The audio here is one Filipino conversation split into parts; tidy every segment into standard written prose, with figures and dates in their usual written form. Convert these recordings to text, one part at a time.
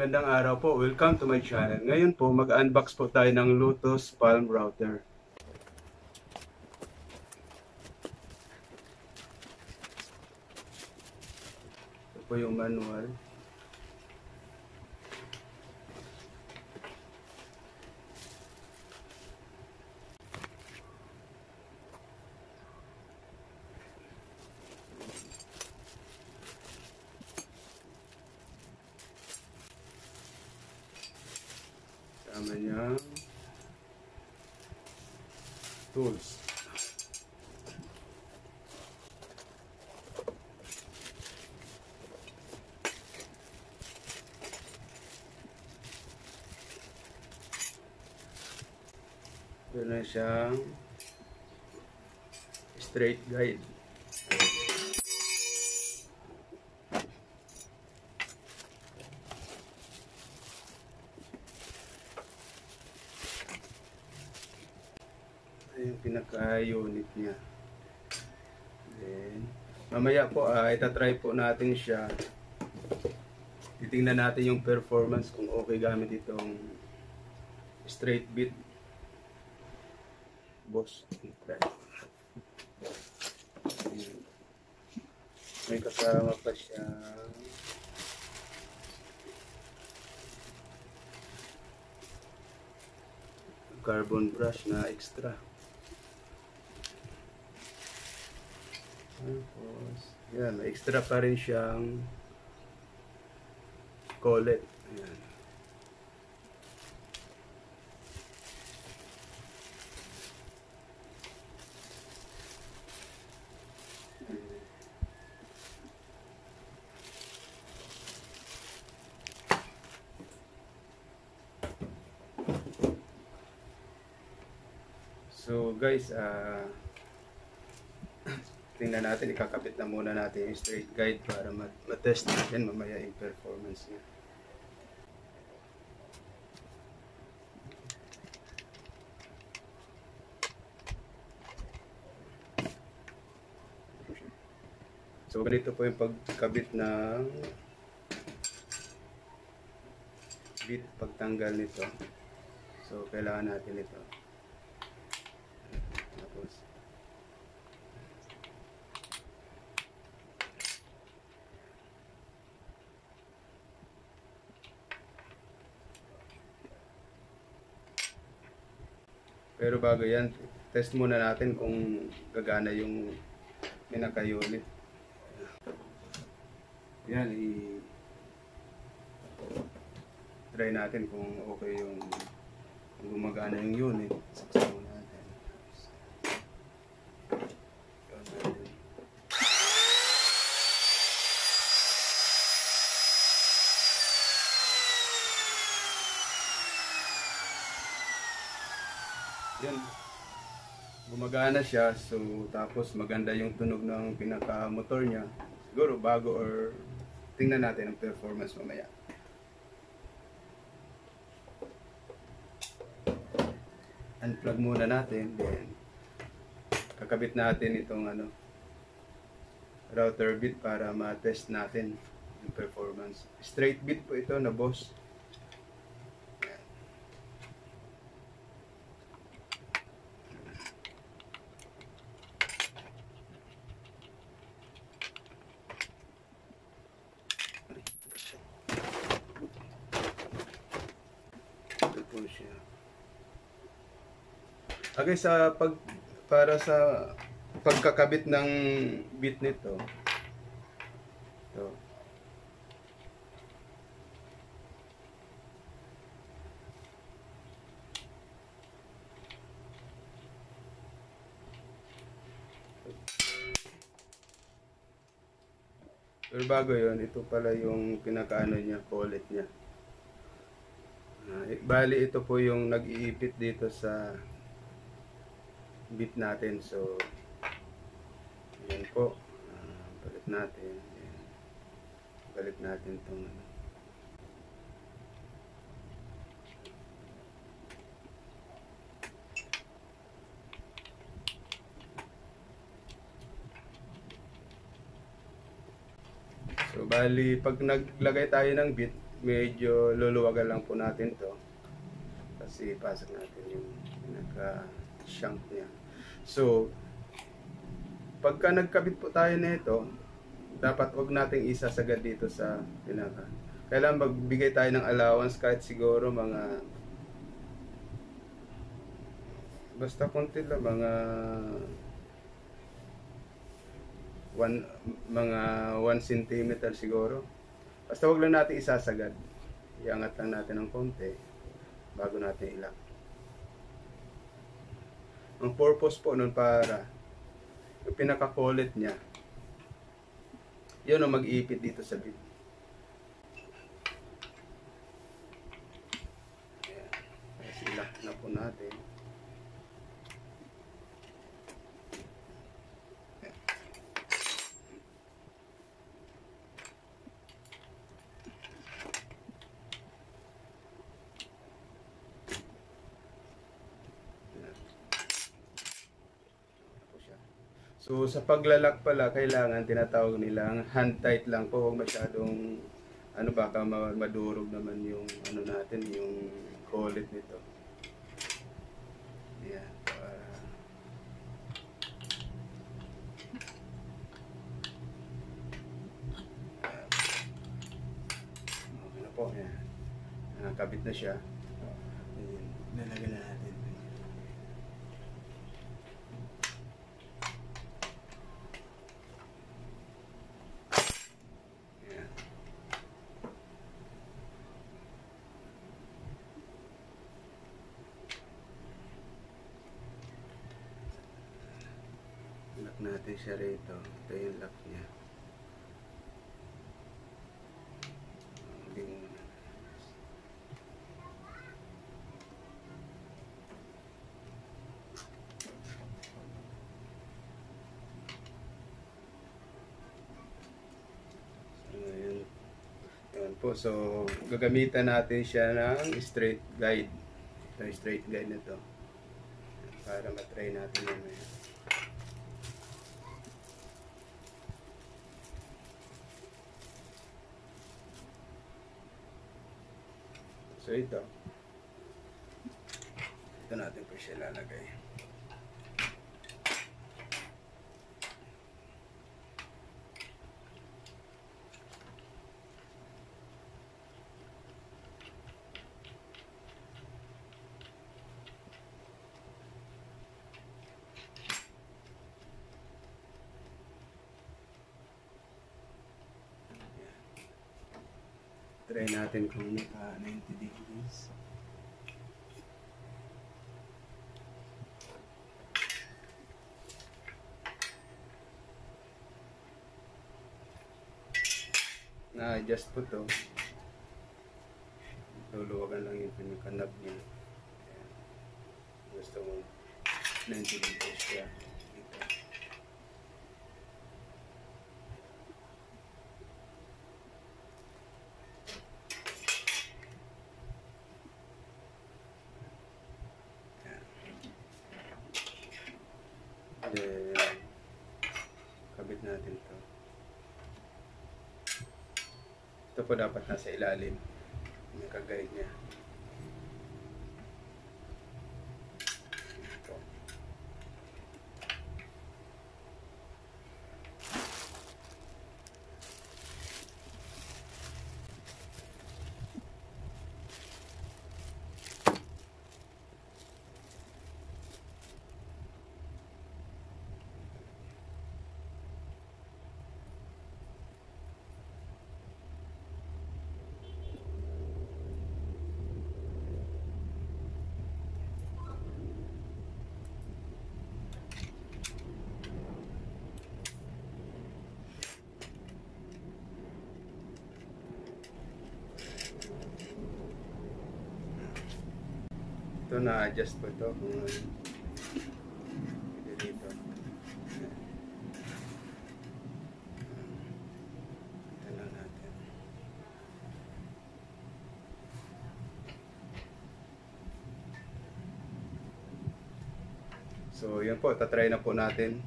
Magandang araw po. Welcome to my channel. Ngayon po, mag-unbox po tayo ng Lotus Palm Router. Ito po yung manual. Kasama niyang tools. Ito na siyang straight guide. Yung pinaka-unit niya. Then, mamaya po itatry po natin siya. Titingnan natin yung performance kung okay gamit itong straight bit. Boss. May kasama pa siya carbon brush na extra. Tapos, yan, may extra pa rin siyang collet. Ayan. So guys, tingnan natin, ikakabit na muna natin yung straight guide para matest natin mamaya yung performance niya. So ganito po yung pagkabit ng bit, pagtanggal nito. So kailangan natin ito. Tapos pero bago yan, test muna natin kung gagana yung pinaka-unit. Yan, try natin kung okay yung kung gumagana yung unit. Saksaw natin. Yan, gumagana siya. So tapos maganda yung tunog ng pinaka-motor niya. Siguro bago or tingnan natin ang performance mamaya. Unplug muna natin, then kakabit natin itong router bit para ma-test natin yung performance. Straight bit po ito na boss. Okay, para sa pagkakabit ng bit nito. Ito. Pero bago yon, ito pala yung pinakaano niya, collet niya. Bali ito po yung nag-iipit dito sa bit natin. So yan po, balik natin. Yan. Balik natin itong so bali pag naglagay tayo ng bit, medyo luluwagan lang po natin to kasi pasok natin yung pinaka-shank niya. So, pagka nagkabit po tayo nito, dapat wag nating isasagad dito sa pinaka. Kailangan magbigay tayo ng allowance kahit siguro mga basta konti lang, mga 1 cm siguro. Basta wag lang natin isasagad. Iangat lang natin ng konti bago natin ilak. Ang purpose po nun para yung pinaka-collet niya, yun ang mag-iipit dito sa bit. Ayan. Tapos ilak na po natin. So sa paglalak pala, kailangan tinatawag nilang hand tight lang po, huwag masyadong ano, baka madurog naman yung ano natin, yung collet nito. Ayan, para okay na po, ayan. Nakakabit na siya. Ayan, lalagyan na natin. Lock natin siya rito. Ito yung lock niya. Ayan po. So, gagamitan natin siya ng straight guide. Ito yung straight guide na to. Para matry natin mamaya. So ito natin po siya lalagay. Try natin kung naka 90 degrees. Na-adjust po to. Luluwagan lang yung pinaka-knob niya. Ayan. Gusto mo 90 degrees siya. Ito. Then, kabit natin to. Ito po dapat nasa ilalim. Naka-guide niya. Ito. Ito na-adjust po ito kung dito. Ito lang natin. So yan po, tatry na po natin.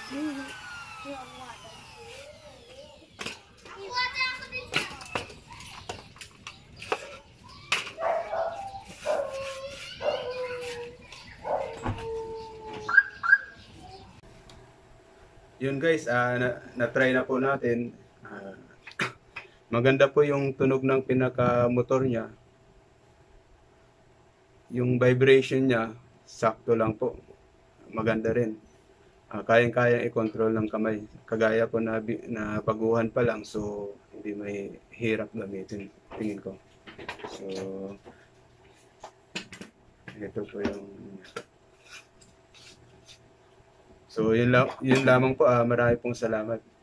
Yun guys, na-try na po natin. Maganda po yung tunog ng pinaka-motor niya. Yung vibration niya, sakto lang po. Maganda rin. Kayang-kayang i-control ng kamay. Kagaya ko na baguhan pa lang, so hindi may hirap gamitin, tingin ko. So, ito po yung... So, yun lamang po. Marami pong salamat.